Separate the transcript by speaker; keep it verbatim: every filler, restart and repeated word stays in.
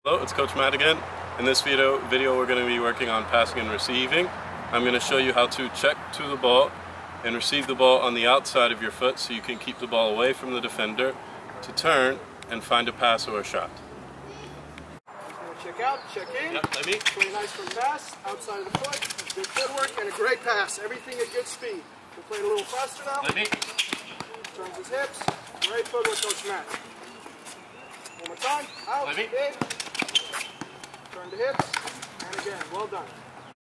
Speaker 1: Hello, it's Coach Matt again. In this video, video we're going to be working on passing and receiving. I'm going to show you how to check to the ball and receive the ball on the outside of your foot so you can keep the ball away from the defender to turn and find a pass or a shot.
Speaker 2: Check out, check in.
Speaker 1: Yep, let me.
Speaker 2: Play nice from pass, outside of the foot. Good footwork and a great pass. Everything at good speed. We'll play it a little faster now.
Speaker 1: Let me.
Speaker 2: Turns his hips. Great footwork, Coach Matt. One more time. Out.
Speaker 1: Let me.
Speaker 2: In. Turn the hips. And again, well done.